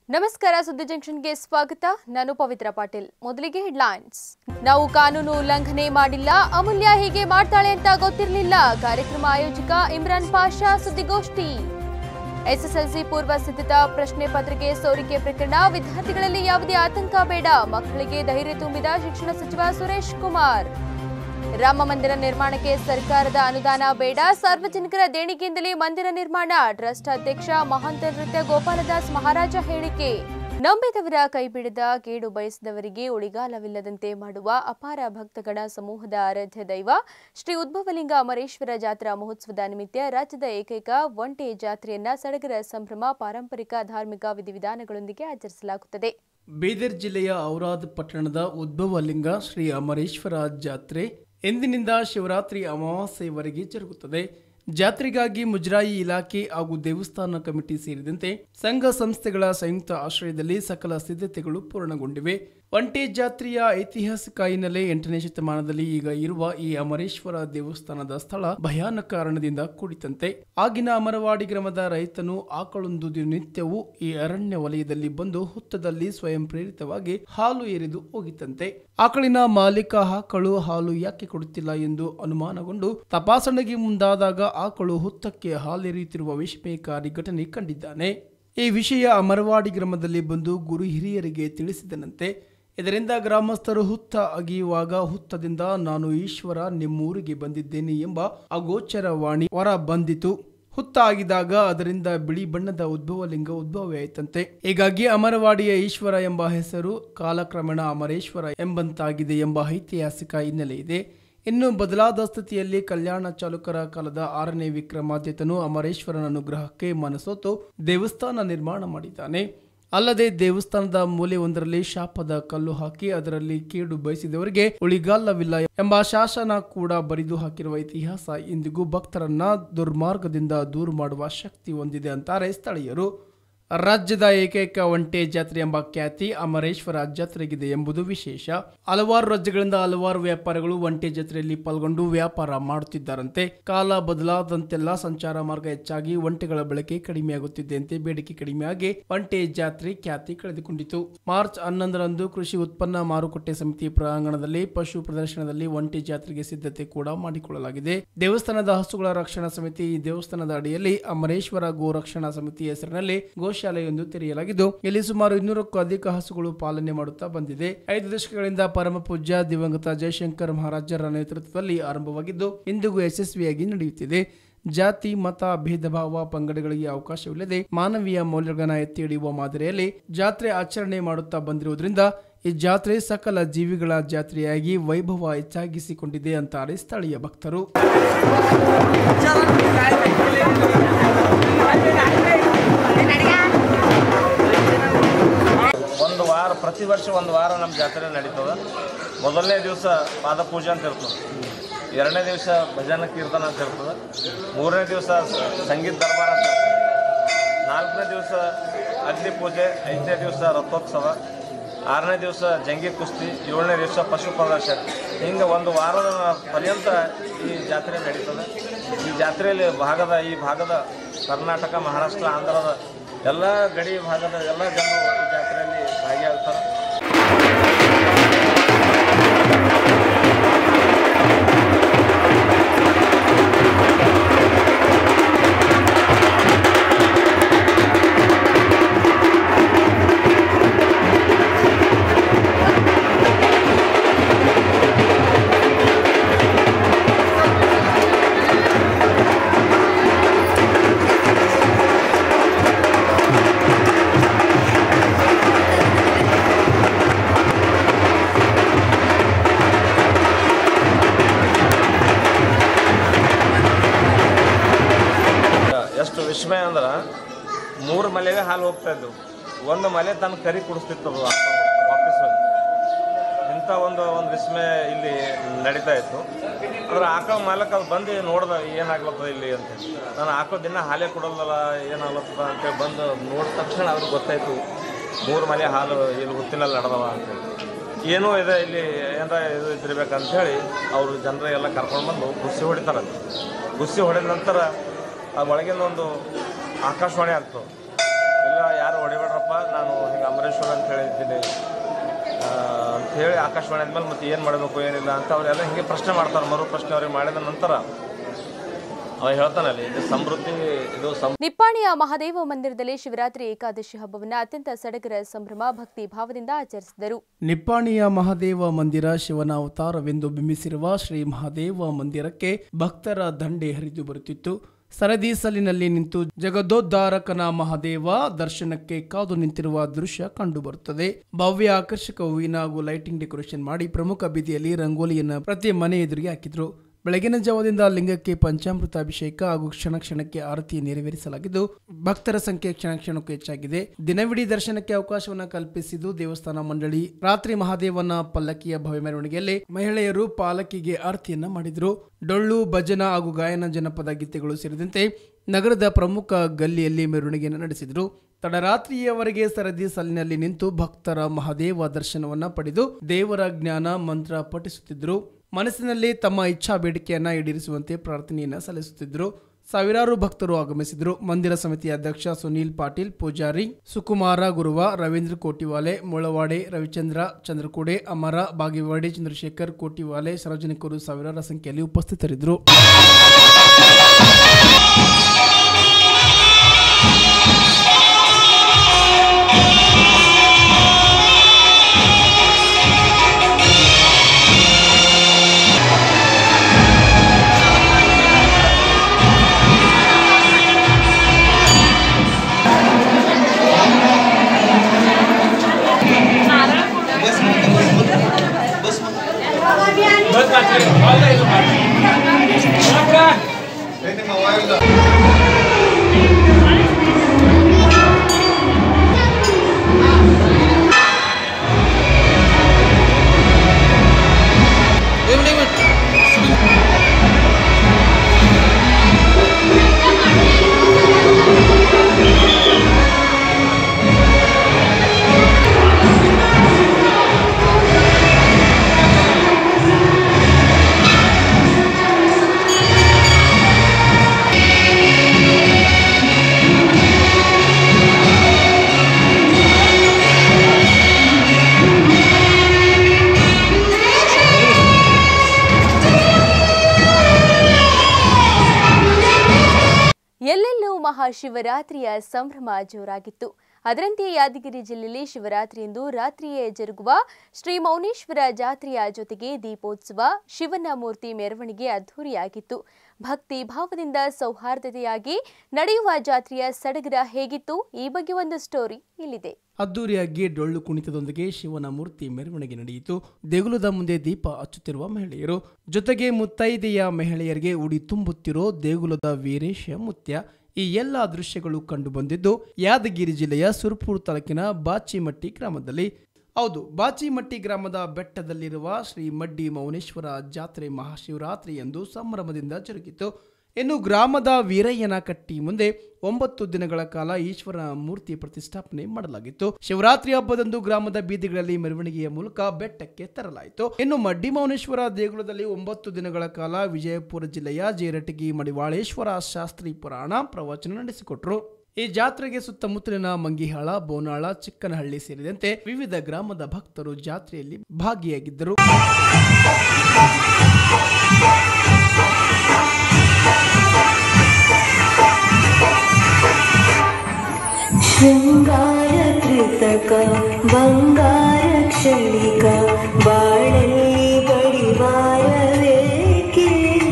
ನಮಸ್ಕಾರ ಸುದ್ದಿ ಜಂಕ್ಷನ್ಗೆ ಸ್ವಾಗತ. ನಾನು ಪವಿತ್ರ ಪಾಟೀಲ್. ಮೊದಲಿಗೆ ಹೆಡ್ಲೈನ್ಸ್. ನಾವು ಕಾನೂನು ಉಲ್ಲಂಘನೆ ಮಾಡಿಲ್ಲ, ಅಮೂಲ್ಯ ಹೀಗೆ ಮಾಡ್ತಾಳೆ ಅಂತ ಗೊತ್ತಿರಲಿಲ್ಲ. ಕಾರ್ಯಕ್ರಮ ಆಯೋಜಕ ಇಮ್ರಾನ್ ಪಾಷಾ ಸುದ್ದಿಗೋಷ್ಠಿ. ಎಸ್ಎಸ್ಎಲ್ಸಿ ಪೂರ್ವ ಸಿದ್ಧತಾ ಪ್ರಶ್ನೆ ಪತ್ರಿಕೆ ಸೋರಿಕೆ ಪ್ರಕರಣ, ವಿದ್ಯಾರ್ಥಿಗಳಲ್ಲಿ ಯಾವುದೇ ಆತಂಕ ಬೇಡ, ಮಕ್ಕಳಿಗೆ ಧೈರ್ಯ ತುಂಬಿದ ಶಿಕ್ಷಣ ಸಚಿವ ಸುರೇಶ್ ಕುಮಾರ್. ರಾಮ ಮಂದಿರ ನಿರ್ಮಾಣಕ್ಕೆ ಸರ್ಕಾರದ ಅನುದಾನ ಬೇಡ, ಸಾರ್ವಜನಿಕರ ದೇಣಿಗೆಯಿಂದಲೇ ಮಂದಿರ ನಿರ್ಮಾಣ. ಟ್ರಸ್ಟ್ ಅಧ್ಯಕ್ಷ ಮಹಾಂತ ನೃತ್ಯ ಗೋಪಾಲದಾಸ್ ಮಹಾರಾಜ ಹೇಳಿಕೆ. ನಂಬಿದವರ ಕೈಬಿಡದ, ಕೇಡು ಬಯಸಿದವರಿಗೆ ಉಳಿಗಾಲವಿಲ್ಲದಂತೆ ಮಾಡುವ ಅಪಾರ ಭಕ್ತಗಣ ಸಮೂಹದ ಆರಾಧ್ಯ ದೈವ ಶ್ರೀ ಉದ್ಭವಲಿಂಗ ಅಮರೇಶ್ವರ ಜಾತ್ರಾ ಮಹೋತ್ಸವದ ನಿಮಿತ್ತ ರಾಜ್ಯದ ಏಕೈಕ ಒಂಟೆ ಜಾತ್ರೆಯನ್ನ ಸಡಗರ ಸಂಭ್ರಮ, ಪಾರಂಪರಿಕ ಧಾರ್ಮಿಕ ವಿಧಿವಿಧಾನಗಳೊಂದಿಗೆ ಆಚರಿಸಲಾಗುತ್ತದೆ. ಬೀದರ್ ಜಿಲ್ಲೆಯ ಔರಾದ್ ಪಟ್ಟಣದ ಉದ್ಭವಲಿಂಗ ಶ್ರೀ ಅಮರೇಶ್ವರ ಜಾತ್ರೆ ಎಂದಿನಿಂದ ಶಿವರಾತ್ರಿ ಅಮಾವಾಸ್ಯೆಯವರೆಗೆ ಜರುಗುತ್ತದೆ. ಜಾತ್ರೆಗಾಗಿ ಮುಜರಾಯಿ ಇಲಾಖೆ ಹಾಗೂ ದೇವಸ್ಥಾನ ಕಮಿಟಿ ಸೇರಿದಂತೆ ಸಂಘ ಸಂಸ್ಥೆಗಳ ಸಂಯುಕ್ತ ಆಶ್ರಯದಲ್ಲಿ ಸಕಲ ಸಿದ್ಧತೆಗಳು ಪೂರ್ಣಗೊಂಡಿವೆ. ಒಂಟೆ ಜಾತ್ರೆಯ ಐತಿಹಾಸಿಕ ಹಿನ್ನೆಲೆ 8ನೇ ಶತಮಾನದಲ್ಲಿ ಈಗ ಇರುವ ಈ ಅಮರೇಶ್ವರ ದೇವಸ್ಥಾನದ ಸ್ಥಳ ಭಯಾನಕ ಕಾರಣದಿಂದ ಕೂಡಿತಂತೆ. ಆಗಿನ ಅಮರವಾಡಿ ಗ್ರಾಮದ ರೈತನು ಆಕಳೊಂದು ದಿನನಿತ್ಯವೂ ಈ ಅರಣ್ಯ ವಲಯದಲ್ಲಿ ಬಂದು ಹುತ್ತದಲ್ಲಿ ಸ್ವಯಂ ಪ್ರೇರಿತವಾಗಿ ಹಾಲು ಎರೆದು ಹೋಗಿತ್ತಂತೆ. ಆಕಳಿನ ಮಾಲೀಕ ಆಕಳು ಹಾಲು ಯಾಕೆ ಕೊಡುತ್ತಿಲ್ಲ ಎಂದು ಅನುಮಾನಗೊಂಡು ತಪಾಸಣೆಗೆ ಮುಂದಾದಾಗ ಆಕಳು ಹುತ್ತಕ್ಕೆ ಹಾಲೆರೆಯುತ್ತಿರುವ ವಿಸ್ಮಯಕಾರಿ ಘಟನೆ ಕಂಡಿದ್ದಾನೆ. ಈ ವಿಷಯ ಅಮರವಾಡಿ ಗ್ರಾಮದಲ್ಲಿ ಬಂದು ಗುರು ಹಿರಿಯರಿಗೆ ತಿಳಿಸಿದನಂತೆ. ಇದರಿಂದ ಗ್ರಾಮಸ್ಥರು ಹುತ್ತ ಅಗಿಯುವಾಗ ಹುತ್ತದಿಂದ ನಾನು ಈಶ್ವರ ನಿಮ್ಮೂರಿಗೆ ಬಂದಿದ್ದೇನೆ ಎಂಬ ಅಗೋಚರವಾಣಿ ಹೊರ ಬಂದಿತು. ಹುತ್ತ ಆಗಿದಾಗ ಅದರಿಂದ ಬಿಳಿ ಬಣ್ಣದ ಉದ್ಭವಲಿಂಗ ಉದ್ಭವವಾಯಿತಂತೆ. ಹೀಗಾಗಿ ಅಮರವಾಡಿಯ ಈಶ್ವರ ಎಂಬ ಹೆಸರು ಕಾಲಕ್ರಮೇಣ ಅಮರೇಶ್ವರ ಎಂಬಂತಾಗಿದೆ ಎಂಬ ಐತಿಹಾಸಿಕ ಹಿನ್ನೆಲೆ ಇದೆ. ಇನ್ನು ಬದಲಾದ ಸ್ಥಿತಿಯಲ್ಲಿ ಕಲ್ಯಾಣ ಚಾಲುಕ್ಯರ ಕಾಲದ 6ನೇ ವಿಕ್ರಮಾದಿತ್ಯನು ಅಮರೇಶ್ವರನ ಅನುಗ್ರಹಕ್ಕೆ ಮನಸೋತು ದೇವಸ್ಥಾನ ನಿರ್ಮಾಣ ಮಾಡಿದ್ದಾನೆ. ಅಲ್ಲದೆ ದೇವಸ್ಥಾನದ ಮೂಲೆಯೊಂದರಲ್ಲಿ ಶಾಪದ ಕಲ್ಲು ಹಾಕಿ ಅದರಲ್ಲಿ ಕೇಡು ಬಯಸಿದವರಿಗೆ ಉಳಿಗಾಲವಿಲ್ಲ ಎಂಬ ಶಾಸನ ಕೂಡ ಬರೆದು ಹಾಕಿರುವ ಇತಿಹಾಸ ಇಂದಿಗೂ ಭಕ್ತರನ್ನ ದುರ್ಮಾರ್ಗದಿಂದ ದೂರ ಮಾಡುವ ಶಕ್ತಿ ಹೊಂದಿದೆ ಅಂತಾರೆ ಸ್ಥಳೀಯರು. ರಾಜ್ಯದ ಏಕೈಕ ಒಂಟೆ ಜಾತ್ರೆ ಎಂಬ ಖ್ಯಾತಿ ಅಮರೇಶ್ವರ ಜಾತ್ರೆಗಿದೆ ಎಂಬುದು ವಿಶೇಷ. ಹಲವಾರು ರಾಜ್ಯಗಳಿಂದ ಹಲವಾರು ವ್ಯಾಪಾರಿಗಳು ಒಂಟೆ ಜಾತ್ರೆಯಲ್ಲಿ ಪಾಲ್ಗೊಂಡು ವ್ಯಾಪಾರ ಮಾಡುತ್ತಿದ್ದಾರಂತೆ. ಕಾಲ ಬದಲಾದಂತೆಲ್ಲ ಸಂಚಾರ ಮಾರ್ಗ ಹೆಚ್ಚಾಗಿ ಒಂಟೆಗಳ ಬಳಕೆ ಕಡಿಮೆಯಾಗುತ್ತಿದ್ದಂತೆ ಬೇಡಿಕೆ ಕಡಿಮೆಯಾಗಿ ಒಂಟೆ ಜಾತ್ರೆ ಖ್ಯಾತಿ ಕಳೆದುಕೊಂಡಿತು. ಮಾರ್ಚ್ 11ರಂದು ಕೃಷಿ ಉತ್ಪನ್ನ ಮಾರುಕಟ್ಟೆ ಸಮಿತಿ ಪ್ರಾಂಗಣದಲ್ಲಿ ಪಶು ಪ್ರದರ್ಶನದಲ್ಲಿ ಒಂಟೆ ಜಾತ್ರೆಗೆ ಸಿದ್ಧತೆ ಕೂಡ ಮಾಡಿಕೊಳ್ಳಲಾಗಿದೆ. ದೇವಸ್ಥಾನದ ಹಸುಗಳ ರಕ್ಷಣಾ ಸಮಿತಿ ಈ ದೇವಸ್ಥಾನದ ಅಡಿಯಲ್ಲಿ ಅಮರೇಶ್ವರ ಗೋ ರಕ್ಷಣಾ ಸಮಿತಿ ಹೆಸರಿನಲ್ಲಿ ಗೋಶಾಲೆಯೊಂದು ತೆರೆಯಲಾಗಿದ್ದು ಇಲ್ಲಿ ಸುಮಾರು 200ಕ್ಕೂ ಅಧಿಕ ಹಸುಗಳು ಪಾಲನೆ ಮಾಡುತ್ತಾ ಬಂದಿದೆ. 5 ದಶಕಗಳಿಂದ ಪರಮ ಪೂಜ್ಯ ದಿವಂಗತ ಜಯಶಂಕರ್ ಮಹಾರಾಜರ ನೇತೃತ್ವದಲ್ಲಿ ಆರಂಭವಾಗಿದ್ದು ಇಂದಿಗೂ ಯಶಸ್ವಿಯಾಗಿ ನಡೆಯುತ್ತಿದೆ. ಜಾತಿ ಮತ ಭೇದ ಭಾವ ಪಂಗಡಗಳಿಗೆ ಅವಕಾಶವಿಲ್ಲದೆ ಮಾನವೀಯ ಮೌಲ್ಯಗಳನ್ನು ಎತ್ತಿ ಹಿಡಿಯುವ ಮಾದರಿಯಲ್ಲಿ ಜಾತ್ರೆ ಆಚರಣೆ ಮಾಡುತ್ತಾ ಬಂದಿರುವುದರಿಂದ ಈ ಜಾತ್ರೆ ಸಕಲ ಜೀವಿಗಳ ಜಾತ್ರೆಯಾಗಿ ವೈಭವ ಹೆಚ್ಚಾಗಿಸಿಕೊಂಡಿದೆ ಅಂತಾರೆ ಸ್ಥಳೀಯ ಭಕ್ತರು. ಪ್ರತಿ ವರ್ಷ ಒಂದು ವಾರ ನಮ್ಮ ಜಾತ್ರೆ ನಡೀತದೆ. ಮೊದಲನೇ ದಿವಸ ಪಾದಪೂಜೆ ಅಂತ ಇರ್ತದೆ, 2ನೇ ದಿವಸ ಭಜನ ಕೀರ್ತನ ಅಂತ ಇರ್ತದೆ, 3ನೇ ದಿವಸ ಸಂಗೀತ ದರ್ಬಾರ ಅಂತ ಇರ್ತದೆ, 4ನೇ ದಿವಸ ಅಗ್ನಿ ಪೂಜೆ, 5ನೇ ದಿವಸ ರಥೋತ್ಸವ, 6ನೇ ದಿವಸ ಜಂಗಿ ಕುಸ್ತಿ, 7ನೇ ದಿವಸ ಪಶು ಪ್ರದರ್ಶನ. ಹಿಂಗೆ ಒಂದು ವಾರದ ಪರ್ಯಂತ ಈ ಜಾತ್ರೆ ನಡೀತದೆ. ಈ ಜಾತ್ರೆಯಲ್ಲಿ ಈ ಭಾಗದ ಕರ್ನಾಟಕ, ಮಹಾರಾಷ್ಟ್ರ, ಆಂಧ್ರದ ಎಲ್ಲ ಗಡಿ ಭಾಗದ ಎಲ್ಲ ಜನರು ಈ ಜಾತ್ರೆಯಲ್ಲಿ ಭಾಗಿಯಾಗ್ತಾರೆ. ವಿಸ್ಮಯ ಅಂದ್ರೆ 3 ಮಲೆಗೆ ಹಾಲು ಹೋಗ್ತಾ ಇದ್ದವು, 1 ಮಲೆ ತನ್ನ ಕರಿ ಕುಡಿಸ್ತಿತ್ತು ವಾಪಸ್ ಹೋಗಿ. ಇಂಥ ಒಂದು ವಿಸ್ಮಯ ಇಲ್ಲಿ ನಡೀತಾ ಇತ್ತು. ಅದ್ರ ಆಕಳ ಮಾಲಕ ಅದು ಬಂದು ನೋಡ್ದ ಏನಾಗ್ಲತ್ತದ ಇಲ್ಲಿ ಅಂತ. ನಾನು ಆಕಳ ದಿನ ಹಾಲೇ ಕೊಡೋದಲ್ಲ ಏನಾಗ್ಲತ್ತದ ಅಂತೇಳಿ ಬಂದು ನೋಡಿದ ತಕ್ಷಣ ಅವ್ರಿಗೆ ಗೊತ್ತಾಯ್ತು 3 ಮಲೆ ಹಾಲು ಇಲ್ಲಿ ಹುತ್ತಿನಲ್ಲಿ ನಡೆದವ ಅಂತೇಳಿ. ಏನೋ ಇದೆ ಇಲ್ಲಿ ಏನಾರ ಇದು ಇದ್ದಿರ್ಬೇಕಂತೇಳಿ ಅವರು ಜನರೆಲ್ಲ ಕರ್ಕೊಂಡು ಬಂದು ಗುಸ್ಸಿ ಹೊಡಿತಾರೆ. ಗುಸ್ಸಿ ಹೊಡೆದ ನಂತರ ಆ ಒಳಗಿಂದ ಒಂದು ಆಕಾಶವಾಣಿ ಆಗ್ತದೆ, ಇಲ್ಲ ಯಾರು ಹೊಡಿಬೇಡ್ರಪ್ಪ ನೋಡಪ್ಪ ನಾನು ಹಿಂಗೆ ಅಮರೇಶ್ವರ ಅಂತ ಹೇಳಿದ್ದೀನಿ ಅಂತ ಹೇಳಿ ಆಕಾಶವಾಣಿ ಆದ್ಮೇಲೆ ಮತ್ತೆ ಏನು ಮಾಡಬೇಕು ಏನಿಲ್ಲ ಅಂತ ಅವರೆಲ್ಲ ಹಿಂಗೆ ಪ್ರಶ್ನೆ ಮಾಡ್ತಾರೆ. ಮರು ಪ್ರಶ್ನೆ ಅವ್ರಿಗೆ ಮಾಡಿದ ನಂತರ ಹೇಳ್ತಾನಲ್ಲಿ ಇದು ಸಮೃದ್ಧಿ ಇದು ನಿಪ್ಪಾಣಿಯ ಮಹಾದೇವ ಮಂದಿರದಲ್ಲಿ ಶಿವರಾತ್ರಿ ಏಕಾದಶಿ ಹಬ್ಬವನ್ನು ಅತ್ಯಂತ ಸಡಗರ ಸಂಭ್ರಮ ಭಕ್ತಿ ಭಾವದಿಂದ ಆಚರಿಸಿದರು. ನಿಪ್ಪಾಣಿಯ ಮಹಾದೇವ ಮಂದಿರ ಶಿವನ ಅವತಾರವೆಂದು ಬಿಂಬಿಸಿರುವ ಶ್ರೀ ಮಹಾದೇವ ಮಂದಿರಕ್ಕೆ ಭಕ್ತರ ದಂಡೆ ಹರಿದು ಬರುತ್ತಿತ್ತು. ಸರದಿ ಸಾಲಿನಲ್ಲಿ ನಿಂತು ಜಗದೋದ್ಧಾರಕನ ಮಹಾದೇವ ದರ್ಶನಕ್ಕೆ ಕಾದು ನಿಂತಿರುವ ದೃಶ್ಯ ಕಂಡುಬರುತ್ತದೆ. ಭವ್ಯ ಆಕರ್ಷಕ ಹೂವಿನ ಹಾಗೂ ಲೈಟಿಂಗ್ ಡೆಕೋರೇಷನ್ ಮಾಡಿ ಪ್ರಮುಖ ಬೀದಿಯಲ್ಲಿ ರಂಗೋಲಿಯನ್ನು ಪ್ರತಿ ಮನೆ ಎದುರಿಗೆ ಹಾಕಿದ್ರು. ಬೆಳಗಿನ ಜಾವದಿಂದ ಲಿಂಗಕ್ಕೆ ಪಂಚಾಮೃತ ಅಭಿಷೇಕ ಹಾಗೂ ಕ್ಷಣ ಕ್ಷಣಕ್ಕೆ ಆರತಿ ನೆರವೇರಿಸಲಾಗಿದ್ದು ಭಕ್ತರ ಸಂಖ್ಯೆ ಕ್ಷಣ ಕ್ಷಣಕ್ಕೂ ಹೆಚ್ಚಾಗಿದೆ. ದಿನವಿಡೀ ದರ್ಶನಕ್ಕೆ ಅವಕಾಶವನ್ನು ಕಲ್ಪಿಸಿದ್ದು ದೇವಸ್ಥಾನ ಮಂಡಳಿ. ರಾತ್ರಿ ಮಹಾದೇವನ ಪಲ್ಲಕ್ಕಿಯ ಭವ್ಯ ಮೆರವಣಿಗೆಯಲ್ಲಿ ಮಹಿಳೆಯರು ಪಾಲಕಿಗೆ ಆರತಿಯನ್ನ ಮಾಡಿದ್ರು. ಡೊಳ್ಳು, ಭಜನ ಹಾಗೂ ಗಾಯನ, ಜನಪದ ಗೀತೆಗಳು ಸೇರಿದಂತೆ ನಗರದ ಪ್ರಮುಖ ಗಲ್ಲಿಯಲ್ಲಿ ಮೆರವಣಿಗೆಯನ್ನು ನಡೆಸಿದ್ರು. ತಡರಾತ್ರಿಯವರೆಗೆ ಸರದಿ ಸಾಲಿನಲ್ಲಿ ನಿಂತು ಭಕ್ತರ ಮಹಾದೇವ ದರ್ಶನವನ್ನ ಪಡೆದು ದೇವರ ಜ್ಞಾನ ಮಂತ್ರ ಪಠಿಸುತ್ತಿದ್ದರು. ಮನಸ್ಸಿನಲ್ಲಿ ತಮ್ಮ ಇಚ್ಛಾ ಬೇಡಿಕೆಯನ್ನ ಈಡೇರಿಸುವಂತೆ ಪ್ರಾರ್ಥನೆಯನ್ನ ಸಲ್ಲಿಸುತ್ತಿದ್ದರು. ಸಾವಿರಾರು ಭಕ್ತರು ಆಗಮಿಸಿದರು. ಮಂದಿರ ಸಮಿತಿಯ ಅಧ್ಯಕ್ಷ ಸುನೀಲ್ ಪಾಟೀಲ್, ಪೂಜಾರಿ ಸುಕುಮಾರ ಗುರುವ, ರವೀಂದ್ರ ಕೋಟಿವಾಲೆ, ಮುಳವಾಡೆ, ರವಿಚಂದ್ರ ಚಂದ್ರಕೂಡೆ, ಅಮರ ಬಾಗೇವಾಡಿ, ಚಂದ್ರಶೇಖರ್ ಕೋಟಿವಾಲೆ, ಸಾರ್ವಜನಿಕರು ಸಾವಿರಾರು ಸಂಖ್ಯೆಯಲ್ಲಿ ಉಪಸ್ಥಿತರಿದ್ದರು. ಎಲ್ಲೆಲ್ಲೂ ಮಹಾಶಿವರಾತ್ರಿಯ ಸಂಭ್ರಮ ಜೋರಾಗಿತ್ತು. ಅದರಂತೆ ಯಾದಗಿರಿ ಜಿಲ್ಲೆಯಲ್ಲಿ ಶಿವರಾತ್ರಿಯಂದು ರಾತ್ರಿಯೇ ಜರುಗುವ ಶ್ರೀ ಮೌನೇಶ್ವರ ಜಾತ್ರೆಯ ಜೊತೆಗೆ ದೀಪೋತ್ಸವ, ಶಿವನ ಮೂರ್ತಿ ಮೆರವಣಿಗೆ ಅದ್ಧೂರಿಯಾಗಿತ್ತು. ಭಕ್ತಿ ಭಾವದಿಂದ ಸೌಹಾರ್ದತೆಯಾಗಿ ನಡೆಯುವ ಜಾತ್ರೆಯ ಸಡಗರ ಹೇಗಿತ್ತು? ಈ ಬಗ್ಗೆ ಒಂದು ಸ್ಟೋರಿ ಇಲ್ಲಿದೆ. ಅದ್ದೂರಿಯಾಗಿ ಡೊಳ್ಳು ಕುಣಿತದೊಂದಿಗೆ ಶಿವನ ಮೂರ್ತಿ ಮೆರವಣಿಗೆ ನಡೆಯಿತು. ದೇಗುಲದ ಮುಂದೆ ದೀಪ ಹಚ್ಚುತ್ತಿರುವ ಮಹಿಳೆಯರು, ಜೊತೆಗೆ ಮುತ್ತೈದೆಯ ಮಹಿಳೆಯರಿಗೆ ಉಡಿ ತುಂಬುತ್ತಿರೋ ದೇಗುಲದ ವೀರೇಶ ಮುತ್ಯ, ಈ ಎಲ್ಲ ದೃಶ್ಯಗಳು ಕಂಡು ಬಂದಿದ್ದು ಯಾದಗಿರಿ ಜಿಲ್ಲೆಯ ಸುರಪುರ ತಾಲೂಕಿನ ಬಾಚಿಮಟ್ಟಿ ಗ್ರಾಮದಲ್ಲಿ. ಹೌದು, ಬಾಚಿಮಟ್ಟಿ ಗ್ರಾಮದ ಬೆಟ್ಟದಲ್ಲಿರುವ ಶ್ರೀ ಮಡ್ಡಿ ಮೌನೇಶ್ವರ ಜಾತ್ರೆ ಮಹಾಶಿವರಾತ್ರಿ ಎಂದು ಸಂಭ್ರಮದಿಂದ ಜರುಗಿತು. ಇನ್ನು ಗ್ರಾಮದ ವೀರಯ್ಯನ ಕಟ್ಟಿ ಮುಂದೆ 9 ದಿನಗಳ ಕಾಲ ಈಶ್ವರನ ಮೂರ್ತಿ ಪ್ರತಿಷ್ಠಾಪನೆ ಮಾಡಲಾಗಿತ್ತು. ಶಿವರಾತ್ರಿ ಹಬ್ಬದಂದು ಗ್ರಾಮದ ಬೀದಿಗಳಲ್ಲಿ ಮೆರವಣಿಗೆಯ ಮೂಲಕ ಬೆಟ್ಟಕ್ಕೆ ತರಲಾಯಿತು. ಇನ್ನು ಮಡ್ಡಿ ಮೌನೇಶ್ವರ ದೇಗುಲದಲ್ಲಿ 9 ದಿನಗಳ ಕಾಲ ವಿಜಯಪುರ ಜಿಲ್ಲೆಯ ಜೇರಟಗಿ ಮಡಿವಾಳೇಶ್ವರ ಶಾಸ್ತ್ರಿ ಪುರಾಣ ಪ್ರವಚನ ನಡೆಸಿಕೊಟ್ರು. ಈ ಜಾತ್ರೆಗೆ ಸುತ್ತಮುತ್ತಲಿನ ಮಂಗಿಹಾಳ, ಬೋನಾಳ, ಚಿಕ್ಕನಹಳ್ಳಿ ಸೇರಿದಂತೆ ವಿವಿಧ ಗ್ರಾಮದ ಭಕ್ತರು ಜಾತ್ರೆಯಲ್ಲಿ ಭಾಗಿಯಾಗಿದ್ದರು. ಶೃಂಗಾರ ಕೃತಕ ಬಂಗಾರ ಕ್ಷಣಿಕ ಬಾಳಲಿ ಬಡಿವಾರವೇಕೆ.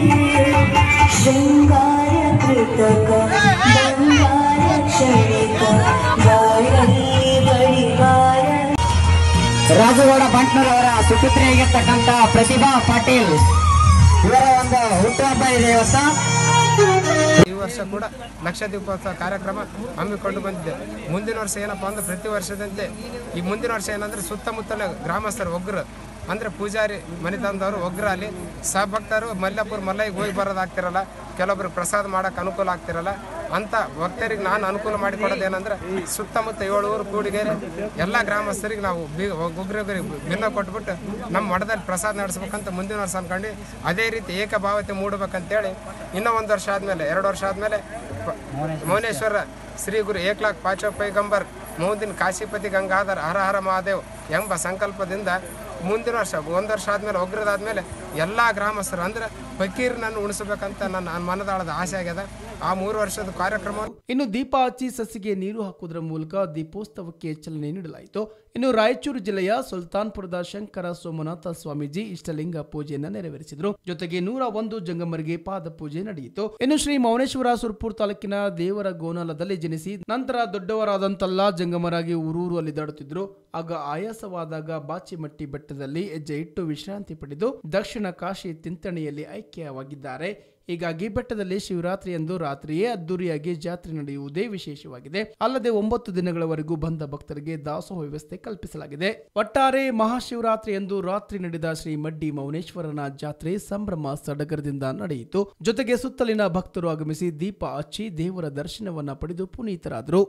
ಶೃಂಗಾರ ಕೃತಕ ಬಂಗಾರ ಕ್ಷಣಿಕ ಬಾಳಲಿ ಬಡಿವಾರ. ರಾಜಗೌಡ ಬಂಟ್ನೂರವರ ಸುಪುತ್ರಿಯಾಗಿರ್ತಕ್ಕಂಥ ಪ್ರತಿಭಾ ಪಾಟೀಲ್ ಇವರ ಒಂದು ಹುಟ್ಟುಹಬ್ಬ ಇದೆ ಇವತ್ತು. ಈ ವರ್ಷ ಕೂಡ ಲಕ್ಷ ದೀಪೋತ್ಸವ ಕಾರ್ಯಕ್ರಮ ಹಮ್ಮಿಕೊಂಡು ಬಂದಿದೆ. ಮುಂದಿನ ವರ್ಷ ಏನಪ್ಪಾ ಅಂದ್ರೆ ಪ್ರತಿ ವರ್ಷದಂತೆ ಈ ಮುಂದಿನ ವರ್ಷ ಏನಂದ್ರೆ ಸುತ್ತಮುತ್ತಲ ಗ್ರಾಮಸ್ಥರು ಒಗ್ಗರು ಅಂದರೆ ಪೂಜಾರಿ ಮನೆತನದವರು ಒಗ್ಗರು ಅಲ್ಲಿ ಸಹಭಕ್ತರು ಮಲ್ಲಾಪುರ ಮಲ್ಲೈಗೆ ಹೋಗಿ ಬರೋದಾಗ್ತಿರಲ್ಲ, ಕೆಲವೊಬ್ರು ಪ್ರಸಾದ ಮಾಡೋಕೆ ಅನುಕೂಲ ಆಗ್ತಿರಲ್ಲ ಅಂತ ಭಕ್ತರಿಗೆ ನಾನು ಅನುಕೂಲ ಮಾಡಿಕೊಡೋದೇನೆಂದ್ರೆ ಸುತ್ತಮುತ್ತ 7 ಊರು ಕೂಡಿಗೆರೆ ಎಲ್ಲ ಗ್ರಾಮಸ್ಥರಿಗೆ ನಾವು ಒಗ್ಗರಿಗೆ ಭಿನ್ನ ಕೊಟ್ಬಿಟ್ಟು ನಮ್ಮ ಮಠದಲ್ಲಿ ಪ್ರಸಾದ ನಡೆಸ್ಬೇಕಂತ ಮುಂದಿನ ವರ್ಷ ಅನ್ಕೊಂಡು ಅದೇ ರೀತಿ ಏಕಭಾವತೆ ಮೂಡಬೇಕಂತೇಳಿ ಇನ್ನೂ 1 ವರ್ಷ ಆದಮೇಲೆ 2 ವರ್ಷ ಆದಮೇಲೆ ಮೌನೇಶ್ವರ ಶ್ರೀ ಗುರು 1 लाख 5 पैगंबर ಮುಂದಿನ ಕಾಶಿಪತಿ ಗಂಗಾಧರ್ ಹರ ಹರ ಮಹಾದೇವ್ ಎಂಬ ಸಂಕಲ್ಪದಿಂದ ಮುಂದಿನ ವರ್ಷ 1 ವರ್ಷ ಆದಮೇಲೆ ಒಗ್ಗರದಾದ್ಮೇಲೆ ಎಲ್ಲ ಗ್ರಾಮಸ್ಥರು ಅಂದರೆ ಫಕೀರನನ್ನು ಉಣಿಸಬೇಕಂತ ನನ್ನ ಮನದಾಳದ ಆಸೆ ಆಗ್ಯದ. ಆ 3 ವರ್ಷದ ಕಾರ್ಯಕ್ರಮ. ಇನ್ನು ದೀಪ ಹಚ್ಚಿ ಸಸಿಗೆ ನೀರು ಹಾಕುವುದರ ಮೂಲಕ ದೀಪೋತ್ಸವಕ್ಕೆ ಚಾಲನೆ ನೀಡಲಾಯಿತು. ಇನ್ನು ರಾಯಚೂರು ಜಿಲ್ಲೆಯ ಸುಲ್ತಾನ್ಪುರದ ಶಂಕರ ಸೋಮನಾಥ ಸ್ವಾಮೀಜಿ ಇಷ್ಟಲಿಂಗ ಪೂಜೆಯನ್ನು ನೆರವೇರಿಸಿದರು. ಜೊತೆಗೆ 101 ಜಂಗಮರಿಗೆ ಪಾದ ಪೂಜೆ ನಡೆಯಿತು. ಇನ್ನು ಶ್ರೀ ಮೌನೇಶ್ವರ ಸುರ್ಪುರ್ ತಾಲೂಕಿನ ದೇವರ ಗೋನಾಲದಲ್ಲಿ ಜನಿಸಿ ನಂತರ ದೊಡ್ಡವರಾದಂತೆಲ್ಲ ಜಂಗಮರಾಗಿ ಊರೂರು ಅಲಿದಾಡುತ್ತಿದ್ರು. ಆಗ ಆಯಾಸವಾದಾಗ ಬಾಚಿಮಟ್ಟಿ ಬೆಟ್ಟದಲ್ಲಿ ಹೆಜ್ಜೆ ಇಟ್ಟು ವಿಶ್ರಾಂತಿ ಪಡೆದು ದಕ್ಷಿಣ ಕಾಶಿ ತಿಂತಣಿಯಲ್ಲಿ ಐಕ್ಯವಾಗಿದ್ದಾರೆ. ಹೀಗಾಗಿ ಬೆಟ್ಟದಲ್ಲಿ ಶಿವರಾತ್ರಿಯಂದು ರಾತ್ರಿಯೇ ಅದ್ದೂರಿಯಾಗಿ ಜಾತ್ರೆ ನಡೆಯುವುದೇ ವಿಶೇಷವಾಗಿದೆ. ಅಲ್ಲದೆ 9 ದಿನಗಳವರೆಗೂ ಬಂದ ಭಕ್ತರಿಗೆ ದಾಸೋಹ ವ್ಯವಸ್ಥೆ ಕಲ್ಪಿಸಲಾಗಿದೆ. ಒಟ್ಟಾರೆ ಮಹಾಶಿವರಾತ್ರಿಯಂದು ರಾತ್ರಿ ನಡೆದ ಶ್ರೀ ಮಡ್ಡಿ ಮೌನೇಶ್ವರನ ಜಾತ್ರೆ ಸಂಭ್ರಮ ಸಡಗರದಿಂದ ನಡೆಯಿತು. ಜೊತೆಗೆ ಸುತ್ತಲಿನ ಭಕ್ತರು ಆಗಮಿಸಿ ದೀಪ ಹಚ್ಚಿ ದೇವರ ದರ್ಶನವನ್ನ ಪಡೆದು ಪುನೀತರಾದರು.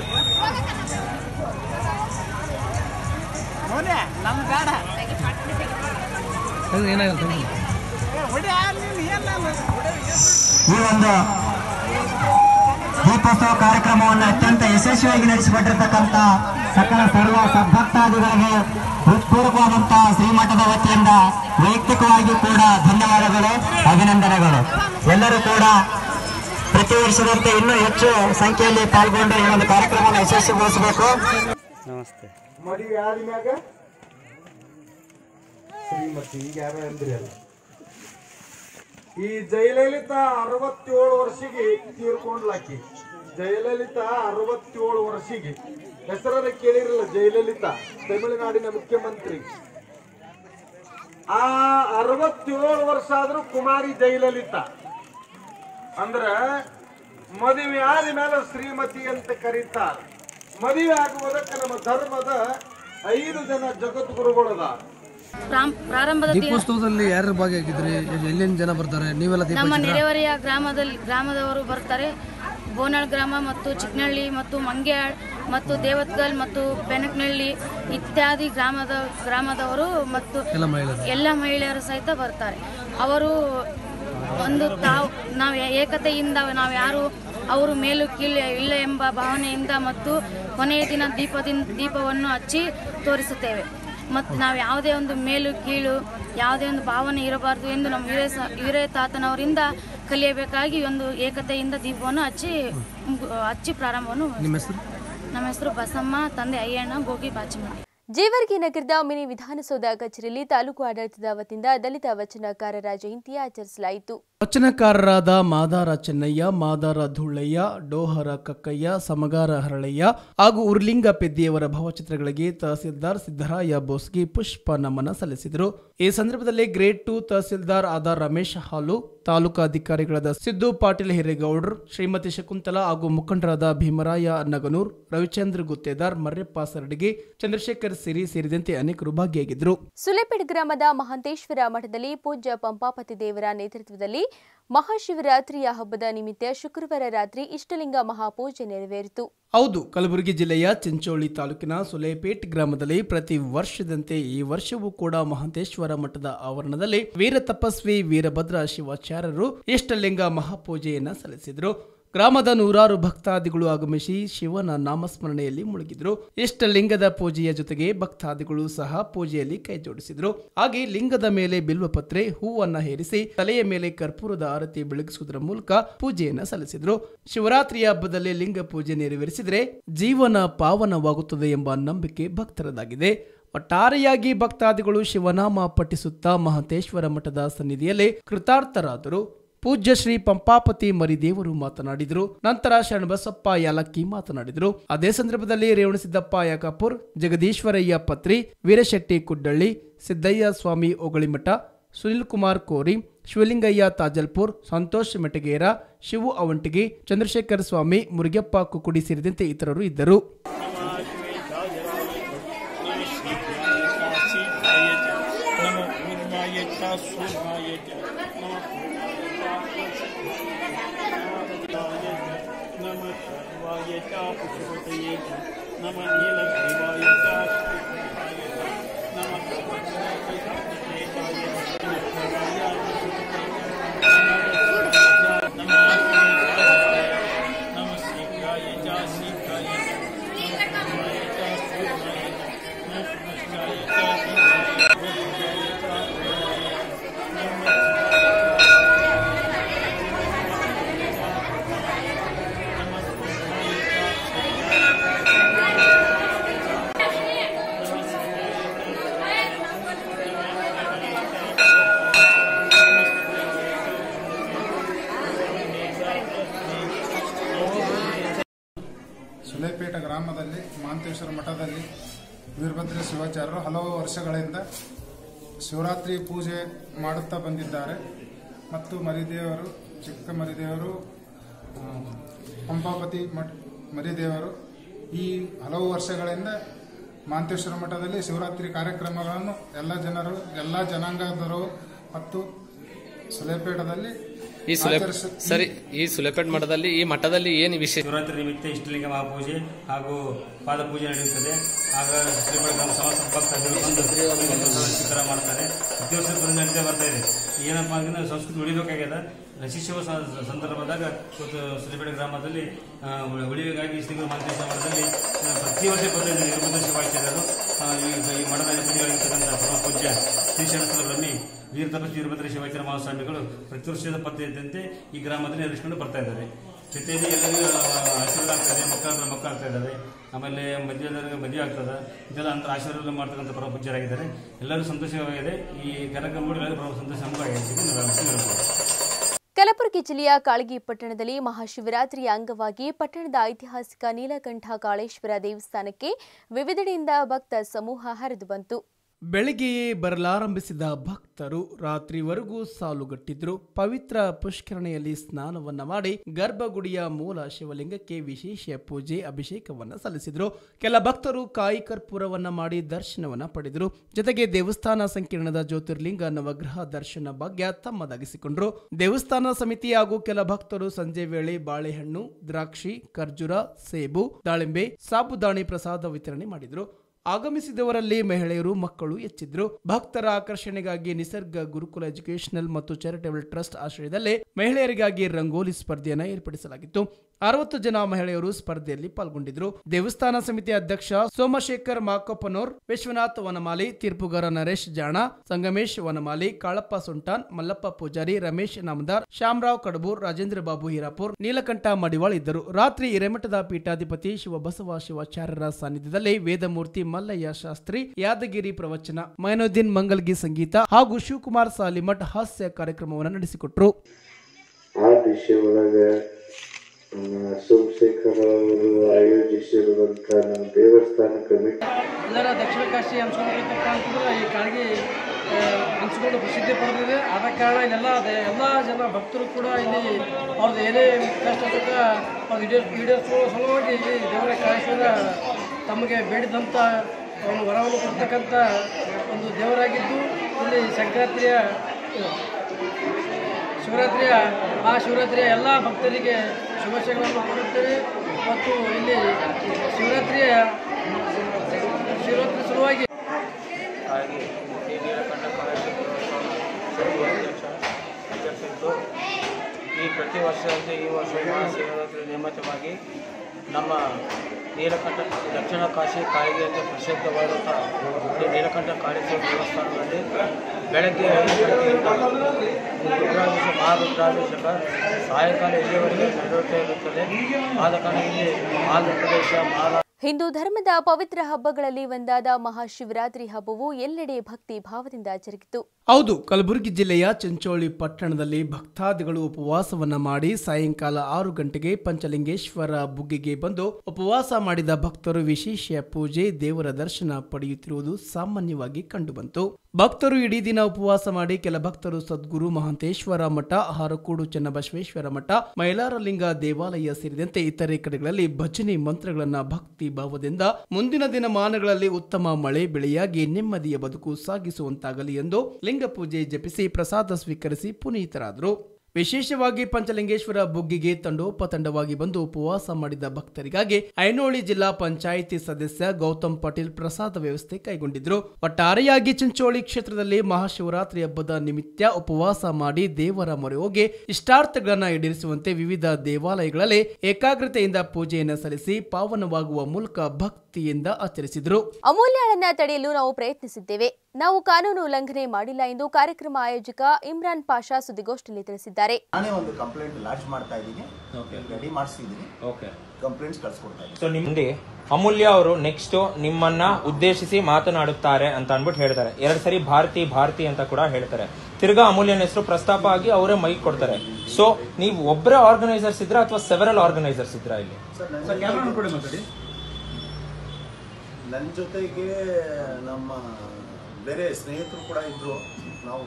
ಈ ಒಂದು ದೀಪೋತ್ಸವ ಕಾರ್ಯಕ್ರಮವನ್ನು ಅತ್ಯಂತ ಯಶಸ್ವಿಯಾಗಿ ನಡೆಸಿಕೊಟ್ಟಿರ್ತಕ್ಕಂಥ ಸಕಲ ಸರ್ವ ಸದ್ಭಕ್ತಾದಿಗಳಿಗೆ ಹೃತ್ಪೂರ್ವಕವಾದಂತಹ ಶ್ರೀಮಠದ ವತಿಯಿಂದ ವೈಯಕ್ತಿಕವಾಗಿ ಕೂಡ ಧನ್ಯವಾದಗಳು, ಅಭಿನಂದನೆಗಳು. ಎಲ್ಲರೂ ಕೂಡ ಪ್ರತಿ ವರ್ಷದಂತೆ ಇನ್ನೂ ಹೆಚ್ಚು ಸಂಖ್ಯೆಯಲ್ಲಿ ಪಾಲ್ಗೊಂಡು ಈ ಒಂದು ಕಾರ್ಯಕ್ರಮವನ್ನು ಯಶಸ್ವಿಗೊಳಿಸಬೇಕು. ನಮಸ್ತೆ. ಮದುವೆ ಆದ್ಮ್ಯಾಗ ಶ್ರೀಮತಿ ಈಗ ಯಾರ ಅಂದ್ರಿ ಅಲ್ಲ, ಈ ಜಯಲಲಿತಾ 67 ವರ್ಷಿಗೆ ತೀರ್ಕೊಂಡ್ಲಾಕಿ. ಜಯಲಲಿತಾ 67 ವರ್ಷಿಗೆ ಹೆಸರನ್ನ ಕೇಳಿರಲ್ಲ. ಜಯಲಲಿತಾ ತಮಿಳುನಾಡಿನ ಮುಖ್ಯಮಂತ್ರಿ. ಆ 67 ವರ್ಷ ಆದ್ರೂ ಕುಮಾರಿ ಜಯಲಲಿತಾ ಅಂದ್ರ ಮದುವೆ ಆದ ಮೇಲೆ ಶ್ರೀಮತಿ ಅಂತ ಕರೀತಾರೆ. ಮದುವೆ ಆಗುವುದಕ್ಕೆ ನಮ್ಮ ಧರ್ಮದ 5 ಜನ ಜಗದ್ಗುರುಗಳದ. ಪ್ರಾರಂಭದ ದೀಪೋತ್ಸವದಲ್ಲಿ ಯಾರು ಭಾಗಿಯಾಗಿದ್ರಿ? ಎಲ್ಲಿನ ಜನ ಬರ್ತಾರೆ? ನೀವೆಲ್ಲ ನಮ್ಮ ನೆರೆಹೊರೆಯ ಗ್ರಾಮದವರು ಬರ್ತಾರೆ. ಬೋನಾಳ್ ಗ್ರಾಮ ಮತ್ತು ಚಿಕ್ಕನಹಳ್ಳಿ ಮತ್ತು ಮಂಗ್ಯಾಳ್ ಮತ್ತು ದೇವತ್ಗಲ್ ಮತ್ತು ಬೆನಕನಹಳ್ಳಿ ಇತ್ಯಾದಿ ಗ್ರಾಮದವರು ಮತ್ತು ಎಲ್ಲ ಮಹಿಳೆಯರು ಸಹಿತ ಬರ್ತಾರೆ. ಅವರು ಒಂದು ನಾವು ಏಕತೆಯಿಂದ ನಾವು ಯಾರು ಅವರು ಮೇಲು ಕೀಳು ಇಲ್ಲ ಎಂಬ ಭಾವನೆಯಿಂದ ಮತ್ತು ಕೊನೆಯ ದಿನ ದೀಪವನ್ನು ಹಚ್ಚಿ ತೋರಿಸುತ್ತೇವೆ. ಮತ್ತು ನಾವು ಯಾವುದೇ ಒಂದು ಮೇಲು ಕೀಳು ಯಾವುದೇ ಒಂದು ಭಾವನೆ ಇರಬಾರ್ದು ಎಂದು ನಮ್ಮ ಹಿರೇ ತಾತನವರಿಂದ ಕಲಿಯಬೇಕಾಗಿ ಒಂದು ಏಕತೆಯಿಂದ ದೀಪವನ್ನು ಹಚ್ಚಿ ಪ್ರಾರಂಭವನ್ನು. ನಮ್ಮ ಹೆಸರು ಬಸಮ್ಮ, ತಂದೆ ಅಯ್ಯಣ್ಣ, ಗೋಗಿ ಬಾಚಿಮಟ್ಟಿ. ಜೇವರ್ಗಿ ನಗರದ ಮಿನಿ ವಿಧಾನಸೌಧ ಕಚೇರಿಯಲ್ಲಿ ತಾಲೂಕು ಆಡಳಿತದ ವತಿಯಿಂದ ದಲಿತ ವಚನಕಾರರ ಜಯಂತಿ ಆಚರಿಸಲಾಯಿತು. ವಚನಕಾರರಾದ ಮಾದಾರ ಚೆನ್ನಯ್ಯ, ಮಾದಾರ ಧುಳ್ಳಯ್ಯ, ಡೋಹರ ಕಕ್ಕಯ್ಯ, ಸಮಗಾರ ಹರಳಯ್ಯ ಹಾಗೂ ಉರ್ಲಿಂಗ ಪೆದ್ದಿಯವರ ಭಾವಚಿತ್ರಗಳಿಗೆ ತಹಸೀಲ್ದಾರ್ ಸಿದ್ದರಾಯ ಬೋಸ್ಗಿ ಪುಷ್ಪ ನಮನ ಸಲ್ಲಿಸಿದರು. ಈ ಸಂದರ್ಭದಲ್ಲಿ ಗ್ರೇಡ್ 2 ತಹಸೀಲ್ದಾರ್ ಆದ ರಮೇಶ್ ಹಾಲು, ತಾಲೂಕಾ ಅಧಿಕಾರಿಗಳಾದ ಸಿದ್ದು ಪಾಟೀಲ್ ಹಿರೇಗೌಡ್ರು, ಶ್ರೀಮತಿ ಶಕುಂತಲಾ ಹಾಗೂ ಮುಖಂಡರಾದ ಭೀಮರಾಯ ನಗನೂರ್, ರವಿಚಂದ್ರ ಗುತ್ತೇದಾರ್, ಮರ್ಯಪ್ಪ ಸರಡಿಗೆ, ಚಂದ್ರಶೇಖರ್ ಸಿರಿ ಸೇರಿದಂತೆ ಅನೇಕರು ಭಾಗಿಯಾಗಿದ್ದರು. ಸುಲೇಪೇಡ್ ಗ್ರಾಮದ ಮಹಾಂತೇಶ್ವರ ಮಠದಲ್ಲಿ ಪೂಜ್ಯ ಪಂಪಾಪತಿ ದೇವರ ನೇತೃತ್ವದಲ್ಲಿ ಮಹಾಶಿವರಾತ್ರಿಯ ಹಬ್ಬದ ನಿಮಿತ್ತ ಶುಕ್ರವಾರ ರಾತ್ರಿ ಇಷ್ಟಲಿಂಗ ಮಹಾಪೂಜೆ ನೆರವೇರಿತು. ಹೌದು, ಕಲಬುರಗಿ ಜಿಲ್ಲೆಯ ಚಿಂಚೋಳಿ ತಾಲೂಕಿನ ಸುಲೇಪೇಟ್ ಗ್ರಾಮದಲ್ಲಿ ಪ್ರತಿ ವರ್ಷದಂತೆ ಈ ವರ್ಷವೂ ಕೂಡ ಮಹಾಂತೇಶ್ವರ ಮಠದ ಆವರಣದಲ್ಲಿ ವೀರ ತಪಸ್ವಿ ವೀರಭದ್ರ ಶಿವಾಚಾರ್ಯರು ಇಷ್ಟಲಿಂಗ ಮಹಾಪೂಜೆಯನ್ನ ಸಲ್ಲಿಸಿದರು. ಗ್ರಾಮದ 100 ಭಕ್ತಾದಿಗಳು ಆಗಮಿಸಿ ಶಿವನ ನಾಮಸ್ಮರಣೆಯಲ್ಲಿ ಮುಳುಗಿದ್ರು. ಇಷ್ಟಲಿಂಗದ ಪೂಜೆಯ ಜೊತೆಗೆ ಭಕ್ತಾದಿಗಳು ಸಹ ಪೂಜೆಯಲ್ಲಿ ಕೈ ಜೋಡಿಸಿದ್ರು. ಹಾಗೆ ಲಿಂಗದ ಮೇಲೆ ಬಿಲ್ವಪತ್ರೆ, ಹೂವನ್ನ ಹೇರಿಸಿ ತಲೆಯ ಮೇಲೆ ಕರ್ಪೂರದ ಆರತಿ ಬೆಳಗಿಸುವುದರ ಮೂಲಕ ಪೂಜೆಯನ್ನ ಸಲ್ಲಿಸಿದ್ರು. ಶಿವರಾತ್ರಿಯ ಹಬ್ಬದಲ್ಲಿ ಲಿಂಗ ಪೂಜೆ ನೆರವೇರಿಸಿದರೆ ಜೀವನ ಪಾವನವಾಗುತ್ತದೆ ಎಂಬ ನಂಬಿಕೆ ಭಕ್ತರದಾಗಿದೆ. ಒಟ್ಟಾರೆಯಾಗಿ ಭಕ್ತಾದಿಗಳು ಶಿವನಾಮ ಪಠಿಸುತ್ತಾ ಮಹಾಂತೇಶ್ವರ ಮಠದ ಸನ್ನಿಧಿಯಲ್ಲಿ ಕೃತಾರ್ಥರಾದರು. ಪೂಜ್ಯ ಶ್ರೀ ಪಂಪಾಪತಿ ಮರಿದೇವರು ಮಾತನಾಡಿದರು. ನಂತರ ಶರಣಬಸಪ್ಪ ಯಾಲಕ್ಕಿ ಮಾತನಾಡಿದರು. ಅದೇ ಸಂದರ್ಭದಲ್ಲಿ ರೇವಣಸಿದ್ದಪ್ಪ ಯಾಕಾಪುರ್, ಜಗದೀಶ್ವರಯ್ಯ ಪತ್ರಿ, ವೀರಶೆಟ್ಟಿ ಕುಡ್ಡಳ್ಳಿ, ಸಿದ್ದಯ್ಯ ಸ್ವಾಮಿ ಓಗಳಿಮಠ, ಸುನಿಲ್ ಕುಮಾರ್ ಕೋರಿ, ಶಿವಲಿಂಗಯ್ಯ ತಾಜಲ್ಪುರ್, ಸಂತೋಷ್ ಮೆಟಗೇರ, ಶಿವು ಅವಂಟಿಗಿ, ಚಂದ್ರಶೇಖರ್ ಸ್ವಾಮಿ, ಮುರುಗಪ್ಪ ಕುಕುಡಿ ಸೇರಿದಂತೆ ಇತರರು ಇದ್ದರು. ಸುಲೇಪೇಟ ಗ್ರಾಮದಲ್ಲಿ ಮಹಾಂತೇಶ್ವರ ಮಠದಲ್ಲಿ ವೀರಭದ್ರ ಶಿವಾಚಾರ್ಯರು ಹಲವು ವರ್ಷಗಳಿಂದ ಶಿವರಾತ್ರಿ ಪೂಜೆ ಮಾಡುತ್ತಾ ಬಂದಿದ್ದಾರೆ ಮತ್ತು ಮರಿದೇವರು ಚಿಕ್ಕ ಮರಿದೇವರು ಪಂಪಾಪತಿ ಮರಿದೇವರು ಈ ಹಲವು ವರ್ಷಗಳಿಂದ ಮಹಾಂತೇಶ್ವರ ಮಠದಲ್ಲಿ ಶಿವರಾತ್ರಿ ಕಾರ್ಯಕ್ರಮಗಳನ್ನು ಎಲ್ಲ ಜನಾಂಗದವರು ಮತ್ತು ಸುಲೇಪೇಟದಲ್ಲಿ ಈ ಸುಲೇಪೇಟ್ ಮಠದಲ್ಲಿ ಈ ಮಠದಲ್ಲಿ ಏನು ವಿಶೇಷ? ಶಿವರಾತ್ರಿ ನಿಮಿತ್ತ ಇಷ್ಟಲಿಂಗ ಮಹಾಪೂಜೆ ಹಾಗೂ ಪಾದಪೂಜೆ ನಡೆಯುತ್ತದೆ. ಆಗ ಭಕ್ತಾದಿಗಳು ಬಂದು ಸ್ವೀಕಾರ ಮಾಡ್ತಾರೆ. ಪ್ರತಿ ವರ್ಷ ಬಂದು ನಡೀತಾ ಬರ್ತಾ ಇದೆ. ಏನಪ್ಪಾ ಅಂದ್ರೆ ಸಂಸ್ಕೃತಿ ಉಳಿಬೇಕಾಗ್ಯದ. ಶಿಷ್ಯ ಸಂದರ್ಭದಾಗ ಇವತ್ತು ಸುಲೇಪೇಟ ಗ್ರಾಮದಲ್ಲಿ ಉಳಿವಿಗಾಗಿ ಶ್ರೀ ಗುರು ಮಹಾಂತೇಶ್ವರ ಮಠದಲ್ಲಿ ಪ್ರತಿ ವರ್ಷ ಬಂದಿದೆ ವೀರಭದ್ರ ಶಿವಾಚಾರ್ಯರು ಈ ಮಠದ ಅಧಿಪತಿಗಳಿರ್ತಕ್ಕಂಥ ಪರಮ ಪೂಜ್ಯ ಶ್ರೀ ಶರಣಸ್ಥಳ ಬ್ರಹ್ಮಿ ವೀರಭದ್ರ ಶಿವಾಚಾರ್ಯ ಮಹಾಸ್ವಾಮಿಗಳು ಪ್ರತಿ ವರ್ಷದ ಪದ್ಧತಿಯಂತೆ ಈ ಗ್ರಾಮದಲ್ಲಿ ನಡೆಸಿಕೊಂಡು ಬರ್ತಾ ಇದ್ದಾರೆ. ಜೊತೆಯಲ್ಲಿ ಎಲ್ಲರಿಗೂ ಆಶೀರ್ವಾದ ಆಗ್ತಾ ಇದೆ, ಮಕ್ಕಳು ಆಗ್ತಾ ಇದ್ದಾವೆ. ಆಮೇಲೆ ಮದುವೆದವರಿಗೆ ಮದುವೆ ಆಗ್ತದೆ. ಇದೆಲ್ಲ ಅಂತರ ಆಶೀರ್ವಾದ ಮಾಡ್ತಕ್ಕಂಥ ಪರಮ ಪೂಜ್ಯರಾಗಿದ್ದಾರೆ. ಎಲ್ಲರೂ ಸಂತೋಷವಾಗಿದೆ. ಈ ಕಾರ್ಯಕ್ರಮಗಳು ಎಲ್ಲರೂ ಪರಮ ಸಂತೋಷ ನಮಗಾಗಿದೆ. ಕಲಬುರಗಿ ಜಿಲ್ಲೆಯ ಕಾಳಗಿ ಪಟ್ಟಣದಲ್ಲಿ ಮಹಾಶಿವರಾತ್ರಿಯ ಅಂಗವಾಗಿ ಪಟ್ಟಣದ ಐತಿಹಾಸಿಕ ನೀಲಕಂಠ ಕಾಳೇಶ್ವರ ದೇವಸ್ಥಾನಕ್ಕೆ ವಿವಿಧೆಡೆಯಿಂದ ಭಕ್ತ ಸಮೂಹ ಹರಿದು ಬಂತು. ಬೆಳಗ್ಗೆಯೇ ಬರಲಾರಂಭಿಸಿದ ಭಕ್ತರು ರಾತ್ರಿವರೆಗೂ ಸಾಲುಗಟ್ಟಿದ್ರು. ಪವಿತ್ರ ಪುಷ್ಕರಣಿಯಲ್ಲಿ ಸ್ನಾನವನ್ನ ಮಾಡಿ ಗರ್ಭಗುಡಿಯ ಮೂಲ ಶಿವಲಿಂಗಕ್ಕೆ ವಿಶೇಷ ಪೂಜೆ ಅಭಿಷೇಕವನ್ನ ಸಲ್ಲಿಸಿದ್ರು. ಕೆಲ ಭಕ್ತರು ಕಾಯಿ ಕರ್ಪೂರವನ್ನ ಮಾಡಿ ದರ್ಶನವನ್ನ ಪಡೆದರು. ಜೊತೆಗೆ ದೇವಸ್ಥಾನ ಸಂಕೀರ್ಣದ ಜ್ಯೋತಿರ್ಲಿಂಗ ನವಗ್ರಹ ದರ್ಶನ ಭಾಗ್ಯ ತಮ್ಮದಾಗಿಸಿಕೊಂಡ್ರು. ದೇವಸ್ಥಾನ ಸಮಿತಿ ಹಾಗೂ ಕೆಲ ಭಕ್ತರು ಸಂಜೆ ವೇಳೆ ಬಾಳೆಹಣ್ಣು, ದ್ರಾಕ್ಷಿ, ಖರ್ಜೂರ, ಸೇಬು, ದಾಳಿಂಬೆ, ಸಾಬುದಾಣಿ ಪ್ರಸಾದ ವಿತರಣೆ ಮಾಡಿದ್ರು. ಆಗಮಿಸಿದವರಲ್ಲಿ ಮಹಿಳೆಯರು, ಮಕ್ಕಳು ಹೆಚ್ಚಿದ್ರು. ಭಕ್ತರ ಆಕರ್ಷಣೆಗಾಗಿ ನಿಸರ್ಗ ಗುರುಕುಲ ಎಜುಕೇಶನಲ್ ಮತ್ತು ಚಾರಿಟೇಬಲ್ ಟ್ರಸ್ಟ್ ಆಶ್ರಯದಲ್ಲಿ ಮಹಿಳೆಯರಿಗಾಗಿ ರಂಗೋಲಿ ಸ್ಪರ್ಧೆಯನ್ನು ಏರ್ಪಡಿಸಲಾಗಿತ್ತು. 60 ಜನ ಮಹಿಳೆಯರು ಸ್ಪರ್ಧೆಯಲ್ಲಿ ಪಾಲ್ಗೊಂಡಿದ್ರು. ದೇವಸ್ಥಾನ ಸಮಿತಿ ಅಧ್ಯಕ್ಷ ಸೋಮಶೇಖರ್ ಮಾಕೊಪ್ಪನೂರ್, ವಿಶ್ವನಾಥ್ ವನಮಾಲಿ, ತೀರ್ಪುಗಾರ ನರೇಶ್ ಜಾಣ, ಸಂಗಮೇಶ್ ವನಮಾಲಿ, ಕಾಳಪ್ಪ ಸುಂಟಾನ್, ಮಲ್ಲಪ್ಪ ಪೂಜಾರಿ, ರಮೇಶ್ ನಾಮದಾರ್, ಶ್ಯಾಮರಾವ್ ಕಡಬೂರ್, ರಾಜೇಂದ್ರ ಬಾಬು ಹೀರಾಪುರ್, ನೀಲಕಂಠ ಮಡಿವಾಳ್ ಇದ್ದರು. ರಾತ್ರಿ ಹಿರೇಮಠದ ಪೀಠಾಧಿಪತಿ ಶಿವಬಸವ ಶಿವಾಚಾರ್ಯರ ಸಾನ್ನಿಧ್ಯದಲ್ಲಿ ವೇದಮೂರ್ತಿ ಮಲ್ಲಯ್ಯ ಶಾಸ್ತ್ರಿ ಯಾದಗಿರಿ ಪ್ರವಚನ, ಮೈನುದ್ದೀನ್ ಮಂಗಲ್ಗಿ ಸಂಗೀತ ಹಾಗೂ ಶಿವಕುಮಾರ್ ಸಾಲಿಮಠ್ ಹಾಸ್ಯ ಕಾರ್ಯಕ್ರಮವನ್ನು ನಡೆಸಿಕೊಟ್ರು. ಸೋಮಶೇಖರ್ ಅವರು ಆಯೋಜಿಸಿರುವಂಥ ನಮ್ಮ ದೇವಸ್ಥಾನ ಕಮಿಟಿ ಎಲ್ಲರ ದಕ್ಷಿಣ ಕಾಶಿ ಹಂಚ್ಕೊಂಡಿರ್ತಕ್ಕ ಅಂತಂದ್ರೆ ಈ ಕಾಳಗಿ ಹಂಚ್ಕೊಂಡು ಪ್ರಸಿದ್ಧಿ ಪಡೆದಿದೆ. ಆದ ಕಾರಣ ಇಲ್ಲೆಲ್ಲ ಜನ ಭಕ್ತರು ಕೂಡ ಇಲ್ಲಿ ಅವ್ರದ್ದು ಏನೇ ಕಷ್ಟ ಈಡೇರಿಸುವ ಸಲುವಾಗಿ ದೇವರ ಕಾಳೇಶ್ವರ ತಮಗೆ ಬೇಡಿದಂಥ ಒಂದು ವರವನ್ನು ಕೊಡ್ತಕ್ಕಂಥ ಒಂದು ದೇವರಾಗಿದ್ದು, ಇಲ್ಲಿ ಶಿವರಾತ್ರಿಯ ಎಲ್ಲ ಭಕ್ತರಿಗೆ ಶುಭಾಶಯಗಳನ್ನು ಮಾಡುತ್ತೇವೆ. ಮತ್ತು ಇಲ್ಲಿ ಶಿವರಾತ್ರಿ ಸಲುವಾಗಿ ಈ ಪ್ರತಿ ವರ್ಷದಂತೆ ಈ ವರ್ಷ ಶಿವರಾತ್ರಿ ನಿಮಿತ್ತವಾಗಿ ನಮ್ಮ ನೀಲಕಂಠ ದಕ್ಷಿಣ ಕಾಶಿ ಕಾಯಿಗೆ ಅಂತ ಪ್ರಸಿದ್ಧವಾದಂಥ ನೀಲಕಂಠ ಕಾಳೇಶ್ವರ ದೇವಸ್ಥಾನದಲ್ಲಿ ಬೆಳಗ್ಗೆ 5 ಗಂಟೆಯಿಂದ ಮಹಾರುದ್ರಾಭಿಷೇಕ ಸಾಯಂಕಾಲ ಇಲ್ಲಿವರೆಗೆ ನಡೆಯುತ್ತಾ ಇರುತ್ತದೆ. ಆದ ಕಾರಣ ಇಲ್ಲಿ ಆಂಧ್ರ ಪ್ರದೇಶ ಹಿಂದೂ ಧರ್ಮದ ಪವಿತ್ರ ಹಬ್ಬಗಳಲ್ಲಿ ಒಂದಾದ ಮಹಾಶಿವರಾತ್ರಿ ಹಬ್ಬವು ಎಲ್ಲೆಡೆ ಭಕ್ತಿ ಭಾವದಿಂದ ಜರುಗಿತು. ಹೌದು, ಕಲಬುರಗಿ ಜಿಲ್ಲೆಯ ಚಿಂಚೋಳಿ ಪಟ್ಟಣದಲ್ಲಿ ಭಕ್ತಾದಿಗಳು ಉಪವಾಸವನ್ನ ಮಾಡಿ ಸಾಯಂಕಾಲ 6 ಗಂಟೆಗೆ ಪಂಚಲಿಂಗೇಶ್ವರ ಬುಗ್ಗೆಗೆ ಬಂದು ಉಪವಾಸ ಮಾಡಿದ ಭಕ್ತರು ವಿಶೇಷ ಪೂಜೆ, ದೇವರ ದರ್ಶನ ಪಡೆಯುತ್ತಿರುವುದು ಸಾಮಾನ್ಯವಾಗಿ ಕಂಡುಬಂತು. ಭಕ್ತರು ಇಡೀ ದಿನ ಉಪವಾಸ ಮಾಡಿ ಕೆಲ ಭಕ್ತರು ಸದ್ಗುರು ಮಹಾಂತೇಶ್ವರ ಮಠ, ಹಾರಕೂಡು ಚನ್ನಬಸವೇಶ್ವರ ಮಠ, ಮೈಲಾರಲಿಂಗ ದೇವಾಲಯ ಸೇರಿದಂತೆ ಇತರೆ ಕಡೆಗಳಲ್ಲಿ ಭಜನೆ ಮಂತ್ರಗಳನ್ನ ಭಕ್ತಿ ಭಾವದಿಂದ ಮುಂದಿನ ದಿನಮಾನಗಳಲ್ಲಿ ಉತ್ತಮ ಮಳೆ ಬೆಳೆಯಾಗಿ ನೆಮ್ಮದಿಯ ಬದುಕು ಸಾಗಿಸುವಂತಾಗಲಿ ಎಂದು ಲಿಂಗ ಪೂಜೆ ಜಪಿಸಿ ಪ್ರಸಾದ ಸ್ವೀಕರಿಸಿ ಪುನೀತರಾದರು. ವಿಶೇಷವಾಗಿ ಪಂಚಲಿಂಗೇಶ್ವರ ಬುಗ್ಗಿಗೆ ತಂಡೋಪತಂಡವಾಗಿ ಬಂದು ಉಪವಾಸ ಮಾಡಿದ ಭಕ್ತರಿಗಾಗಿ ಐನೋಳಿ ಜಿಲ್ಲಾ ಪಂಚಾಯಿತಿ ಸದಸ್ಯ ಗೌತಮ್ ಪಾಟೀಲ್ ಪ್ರಸಾದ ವ್ಯವಸ್ಥೆ ಕೈಗೊಂಡಿದ್ರು. ಒಟ್ಟಾರೆಯಾಗಿ ಚಿಂಚೋಳಿ ಕ್ಷೇತ್ರದಲ್ಲಿ ಮಹಾಶಿವರಾತ್ರಿ ಹಬ್ಬದ ನಿಮಿತ್ತ ಉಪವಾಸ ಮಾಡಿ ದೇವರ ಮೊರೆ ಹೋಗಿ ಇಷ್ಟಾರ್ಥಗಳನ್ನ ಈಡೇರಿಸುವಂತೆ ವಿವಿಧ ದೇವಾಲಯಗಳಲ್ಲಿ ಏಕಾಗ್ರತೆಯಿಂದ ಪೂಜೆಯನ್ನು ಸಲ್ಲಿಸಿ ಪಾವನವಾಗುವ ಮೂಲಕ ಭಕ್ತಿಯಿಂದ ಆಚರಿಸಿದ್ರು. ಅಮೂಲ್ಯಳನ್ನ ತಡೆಯಲು ನಾವು ಪ್ರಯತ್ನಿಸಿದ್ದೇವೆ. ನಾವು ಕಾನೂನು ಉಲ್ಲಂಘನೆ ಮಾಡಿಲ್ಲ ಎಂದು ಕಾರ್ಯಕ್ರಮ ಆಯೋಜಕ ಇಮ್ರಾನ್ ಪಾಷಾ ಸುದ್ದಿಗೋಷ್ಠಿಯಲ್ಲಿ ತಿಳಿಸಿದ್ದಾರೆ. ನಾನೇ ಒಂದು ಕಂಪ್ಲೇಂಟ್ ಲಾಂಚ್ ಮಾಡ್ತಾ ಇದ್ದೀನಿ, ರೆಡಿ ಮಾಡಿಸಿದ್ದೀನಿ, ಕಂಪ್ಲೇಂಟ್ಸ್ ಕಳ್ಸಿಕೊಡ್ತಾ ಇದ್ದೀನಿ. ಸೊ ನಿಮ್ಗೆ ಅಮೂಲ್ಯ ಅವರು ನೆಕ್ಸ್ಟ್ ನಿಮ್ಮನ್ನ ಉದ್ದೇಶಿಸಿ ಮಾತನಾಡುತ್ತಾರೆ ಅಂತ ಅನ್ಬಿಟ್ಟು ಹೇಳ್ತಾರೆ. 2 ಸರಿ ಭಾರತಿ ಅಂತ ಕೂಡ ಹೇಳ್ತಾರೆ. ತಿರ್ಗಾ ಅಮೂಲ್ಯನ ಹೆಸರು ಪ್ರಸ್ತಾಪ ಆಗಿ ಅವರೇ ಮೈಕ್ ಕೊಡ್ತಾರೆ. ಸೊ ನೀವು ಒಬ್ಬರೇ ಆರ್ಗನೈಸರ್ಸ್ ಇದ್ರ ಅಥವಾ ಸೆವೆರಲ್ ಆರ್ಗನೈಸರ್ಸ್ ಇದ್ರ ಇಲ್ಲಿ? ನನ್ನ ಜೊತೆಗೆ ನಮ್ಮ ಬೇರೆ ಸ್ನೇಹಿತರು ಕೂಡ ಇದ್ರು. ನಾವು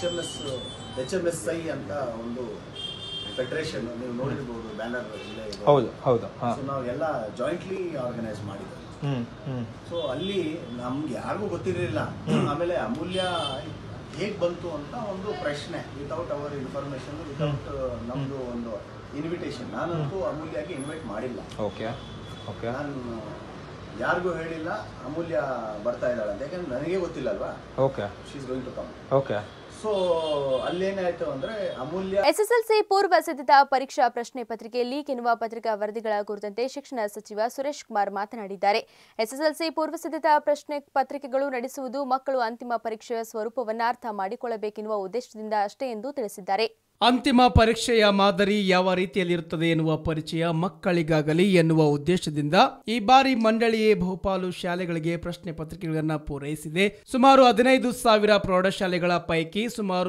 HMSI ಅಂತ ಒಂದು ಫೆಡರೇಷನ್ ನೀವು ನೋಡಿರ್ಬೋದು, ಬ್ಯಾನರ್ ಇಲ್ಲೇ ಇದೆ. ಹೌದು. ಸೊ ನಾವೆಲ್ಲ ಜಾಯಿಂಟ್ಲಿ ಆರ್ಗನೈಸ್ ಮಾಡಿದ್ವಿ. ಸೊ ಅಲ್ಲಿ ನಮ್ಗೆ ಯಾರಿಗೂ ಗೊತ್ತಿರಲಿಲ್ಲ. ಆಮೇಲೆ ಅಮೂಲ್ಯ ಹೇಗ್ ಬಂತು ಅಂತ ಒಂದು ಪ್ರಶ್ನೆ, ವಿತೌಟ್ ಅವರ್ ಇನ್ಫಾರ್ಮೇಶನ್, ವಿತೌಟ್ ನಮ್ದು ಒಂದು ಇನ್ವಿಟೇಷನ್. ನಾನಂತೂ ಅಮೂಲ್ಯಗೆ ಇನ್ವೈಟ್ ಮಾಡಿಲ್ಲ. ನಾನು ಯಾರಿಗೂ ಹೇಳಿಲ್ಲ ಅಮೂಲ್ಯ ಬರ್ತಾ ಇದ್ದಾಳೆ ಅಂತ, ಯಾಕಂದ್ರೆ ನನಗೆ ಗೊತ್ತಿಲ್ಲ ಅಲ್ವಾ. She is going to come. So ಅಲ್ಲೇನಾಯ್ತು ಅಂದ್ರೆ ಅಮೂಲ್ಯ ಎಸ್ಎಸ್ಎಲ್ಸಿ ಪೂರ್ವ ಸಿದ್ಧತಾ ಪರೀಕ್ಷಾ ಪ್ರಶ್ನೆ ಪತ್ರಿಕೆ ಲೀಕ್ ಎನ್ನುವ ಪತ್ರಿಕಾ ವರದಿಗಳ ಕುರಿತಂತೆ ಶಿಕ್ಷಣ ಸಚಿವ ಸುರೇಶ್ ಕುಮಾರ್ ಮಾತನಾಡಿದ್ದಾರೆ. ಎಸ್ಎಸ್ಎಲ್ಸಿ ಪೂರ್ವ ಸಿದ್ಧತಾ ಪ್ರಶ್ನೆ ಪತ್ರಿಕೆಗಳು ನಡೆಸುವುದು ಮಕ್ಕಳು ಅಂತಿಮ ಪರೀಕ್ಷೆಯ ಸ್ವರೂಪವನ್ನು ಅರ್ಥ ಮಾಡಿಕೊಳ್ಳಬೇಕೆನ್ನುವ ಉದ್ದೇಶದಿಂದ ಅಷ್ಟೇ ಎಂದು ತಿಳಿಸಿದ್ದಾರೆ. ಅಂತಿಮ ಪರೀಕ್ಷೆಯ ಮಾದರಿ ಯಾವ ರೀತಿಯಲ್ಲಿರುತ್ತದೆ ಎನ್ನುವ ಪರಿಚಯ ಮಕ್ಕಳಿಗಾಗಲಿ ಎನ್ನುವ ಉದ್ದೇಶದಿಂದ ಈ ಬಾರಿ ಮಂಡಳಿಯೇ ಬಹುಪಾಲು ಶಾಲೆಗಳಿಗೆ ಪ್ರಶ್ನೆ ಪತ್ರಿಕೆಗಳನ್ನು ಪೂರೈಸಿದೆ. ಸುಮಾರು 15,000 ಪ್ರೌಢಶಾಲೆಗಳ ಪೈಕಿ ಸುಮಾರು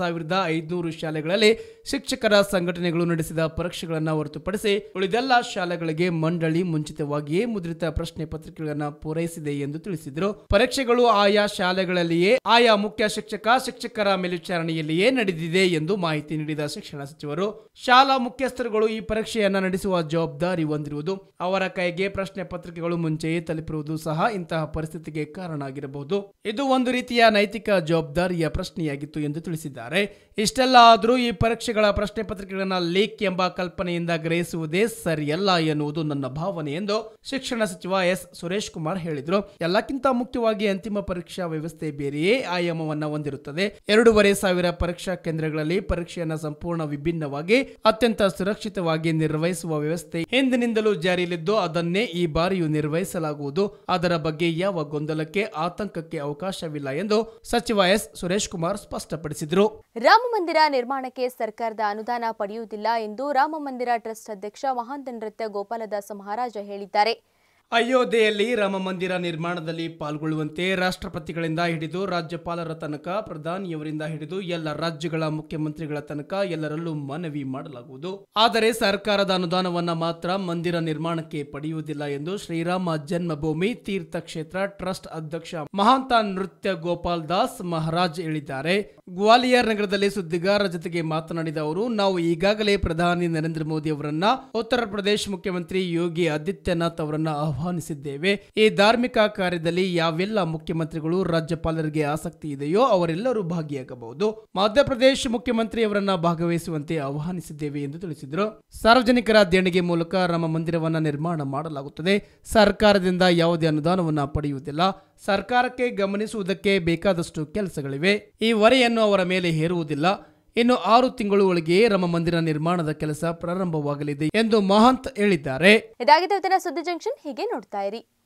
2,500 ಶಾಲೆಗಳಲ್ಲಿ ಶಿಕ್ಷಕರ ಸಂಘಟನೆಗಳು ನಡೆಸಿದ ಪರೀಕ್ಷೆಗಳನ್ನು ಹೊರತುಪಡಿಸಿ ಉಳಿದೆಲ್ಲ ಶಾಲೆಗಳಿಗೆ ಮಂಡಳಿ ಮುಂಚಿತವಾಗಿಯೇ ಮುದ್ರಿತ ಪ್ರಶ್ನೆ ಪತ್ರಿಕೆಗಳನ್ನು ಪೂರೈಸಿದೆ ಎಂದು ತಿಳಿಸಿದರು. ಪರೀಕ್ಷೆಗಳು ಆಯಾ ಶಾಲೆಗಳಲ್ಲಿಯೇ ಆಯಾ ಮುಖ್ಯ ಶಿಕ್ಷಕರ ಮೇಲ್ವಿಚಾರಣೆಯಲ್ಲಿಯೇ ನಡೆದಿದೆ ಎಂದು ಮಾಹಿತಿ ನೀಡಿದ ಶಿಕ್ಷಣ ಸಚಿವರು, ಶಾಲಾ ಮುಖ್ಯಸ್ಥರುಗಳು ಈ ಪರೀಕ್ಷೆಯನ್ನ ನಡೆಸುವ ಜವಾಬ್ದಾರಿ ಹೊಂದಿರುವುದು, ಅವರ ಕೈಗೆ ಪ್ರಶ್ನೆ ಪತ್ರಿಕೆಗಳು ಮುಂಚೆಯೇ ತಲುಪಿರುವುದು ಸಹ ಇಂತಹ ಪರಿಸ್ಥಿತಿಗೆ ಕಾರಣ ಆಗಿರಬಹುದು. ಇದು ಒಂದು ರೀತಿಯ ನೈತಿಕ ಜವಾಬ್ದಾರಿಯ ಪ್ರಶ್ನೆಯಾಗಿತ್ತು ಎಂದು ತಿಳಿಸಿದ್ದಾರೆ. ಇಷ್ಟೆಲ್ಲ ಆದರೂ ಈ ಪರೀಕ್ಷೆಗಳ ಪ್ರಶ್ನೆ ಪತ್ರಿಕೆಗಳನ್ನ ಲೀಕ್ ಎಂಬ ಕಲ್ಪನೆಯಿಂದ ಗ್ರಹಿಸುವುದೇ ಸರಿಯಲ್ಲ ಎನ್ನುವುದು ನನ್ನ ಭಾವನೆ ಎಂದು ಶಿಕ್ಷಣ ಸಚಿವ ಎಸ್ ಸುರೇಶ್ ಕುಮಾರ್ ಹೇಳಿದರು. ಎಲ್ಲಕ್ಕಿಂತ ಮುಖ್ಯವಾಗಿ ಅಂತಿಮ ಪರೀಕ್ಷಾ ವ್ಯವಸ್ಥೆ ಬೇರೆಯೇ ಆಯಾಮವನ್ನ ಹೊಂದಿರುತ್ತದೆ. 2,500 ಪರೀಕ್ಷಾ ಕೇಂದ್ರಗಳಲ್ಲಿ ಪರೀಕ್ಷೆಯನ್ನ ಸಂಪೂರ್ಣ ವಿಭಿನ್ನವಾಗಿ ಅತ್ಯಂತ ಸುರಕ್ಷಿತವಾಗಿ ನಿರ್ವಹಿಸುವ ವ್ಯವಸ್ಥೆ ಹಿಂದಿನಿಂದಲೂ ಜಾರಿಯಲ್ಲಿದ್ದು ಅದನ್ನೇ ಈ ಬಾರಿಯೂ ನಿರ್ವಹಿಸಲಾಗುವುದು. ಅದರ ಬಗ್ಗೆ ಯಾವ ಗೊಂದಲಕ್ಕೆ ಆತಂಕಕ್ಕೆ ಅವಕಾಶವಿಲ್ಲ ಎಂದು ಸಚಿವ ಎಸ್ ಸುರೇಶ್ ಕುಮಾರ್ ಸ್ಪಷ್ಟಪಡಿಸಿದರು. ರಾಮ ಮಂದಿರ ನಿರ್ಮಾಣಕ್ಕೆ ಸರ್ಕಾರದ ಅನುದಾನ ಪಡೆಯುವುದಿಲ್ಲ ಎಂದು ರಾಮ ಮಂದಿರ ಟ್ರಸ್ಟ್ ಅಧ್ಯಕ್ಷ ಮಹಾಂತ ನೃತ್ಯ ಗೋಪಾಲದಾಸ ಮಹಾರಾಜ ಹೇಳಿದ್ದಾರೆ. ಅಯೋಧ್ಯೆಯಲ್ಲಿ ರಾಮ ಮಂದಿರ ನಿರ್ಮಾಣದಲ್ಲಿ ಪಾಲ್ಗೊಳ್ಳುವಂತೆ ರಾಷ್ಟ್ರಪತಿಗಳಿಂದ ಹಿಡಿದು ರಾಜ್ಯಪಾಲರ ತನಕ, ಪ್ರಧಾನಿಯವರಿಂದ ಹಿಡಿದು ಎಲ್ಲ ರಾಜ್ಯಗಳ ಮುಖ್ಯಮಂತ್ರಿಗಳ ತನಕ ಎಲ್ಲರಲ್ಲೂ ಮನವಿ ಮಾಡಲಾಗುವುದು. ಆದರೆ ಸರ್ಕಾರದ ಅನುದಾನವನ್ನ ಮಾತ್ರ ಮಂದಿರ ನಿರ್ಮಾಣಕ್ಕೆ ಪಡೆಯುವುದಿಲ್ಲ ಎಂದು ಶ್ರೀರಾಮ ಜನ್ಮಭೂಮಿ ತೀರ್ಥಕ್ಷೇತ್ರ ಟ್ರಸ್ಟ್ ಅಧ್ಯಕ್ಷ ಮಹಾಂತ ನೃತ್ಯ ಗೋಪಾಲ್ ದಾಸ್ ಮಹಾರಾಜ್ ಹೇಳಿದ್ದಾರೆ. ಗ್ವಾಲಿಯರ್ ನಗರದಲ್ಲಿ ಸುದ್ದಿಗಾರರ ಜೊತೆಗೆ ಮಾತನಾಡಿದ ಅವರು, ನಾವು ಈಗಾಗಲೇ ಪ್ರಧಾನಿ ನರೇಂದ್ರ ಮೋದಿ ಅವರನ್ನ, ಉತ್ತರ ಪ್ರದೇಶ ಮುಖ್ಯಮಂತ್ರಿ ಯೋಗಿ ಆದಿತ್ಯನಾಥ್ ಅವರನ್ನ ಆಹ್ವಾನಿಸಿದ್ದೇವೆ. ಈ ಧಾರ್ಮಿಕ ಕಾರ್ಯದಲ್ಲಿ ಯಾವೆಲ್ಲ ಮುಖ್ಯಮಂತ್ರಿಗಳು ರಾಜ್ಯಪಾಲರಿಗೆ ಆಸಕ್ತಿ ಇದೆಯೋ ಅವರೆಲ್ಲರೂ ಭಾಗಿಯಾಗಬಹುದು. ಮಧ್ಯಪ್ರದೇಶ ಮುಖ್ಯಮಂತ್ರಿಯವರನ್ನ ಭಾಗವಹಿಸುವಂತೆ ಆಹ್ವಾನಿಸಿದ್ದೇವೆ ಎಂದು ತಿಳಿಸಿದರು. ಸಾರ್ವಜನಿಕರ ದೇಣಿಗೆ ಮೂಲಕ ರಾಮ ಮಂದಿರವನ್ನ ನಿರ್ಮಾಣ ಮಾಡಲಾಗುತ್ತದೆ. ಸರ್ಕಾರದಿಂದ ಯಾವುದೇ ಅನುದಾನವನ್ನ ಪಡೆಯುವುದಿಲ್ಲ. ಸರ್ಕಾರಕ್ಕೆ ಗಮನಿಸುವುದಕ್ಕೆ ಬೇಕಾದಷ್ಟು ಕೆಲಸಗಳಿವೆ. ಈ ಹೊರೆಯನ್ನು ಅವರ ಮೇಲೆ ಹೇರುವುದಿಲ್ಲ. ಇನ್ನು 6 ತಿಂಗಳು ಒಳಗೆ ರಾಮ ಮಂದಿರ ನಿರ್ಮಾಣದ ಕೆಲಸ ಪ್ರಾರಂಭವಾಗಲಿದೆ ಎಂದು ಮಹಂತ್ ಹೇಳಿದ್ದಾರೆ. ಇದಾಗಿದೆ ಇವತ್ತಿನ ಸುದ್ದಿ ಜಂಕ್ಷನ್. ಹೀಗೆ ನೋಡ್ತಾ ಇರಿ.